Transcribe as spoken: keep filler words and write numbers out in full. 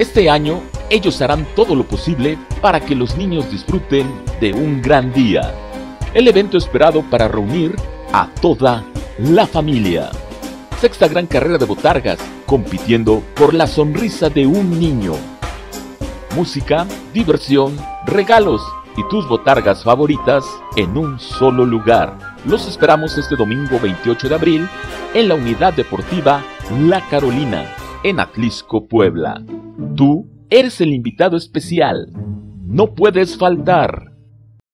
Este año, ellos harán todo lo posible para que los niños disfruten de un gran día. El evento esperado para reunir a toda la familia. Sexta gran carrera de botargas, compitiendo por la sonrisa de un niño. Música, diversión, regalos y tus botargas favoritas en un solo lugar. Los esperamos este domingo veintiocho de abril en la Unidad Deportiva La Carolina, en Atlixco, Puebla. Tú eres el invitado especial. No puedes faltar.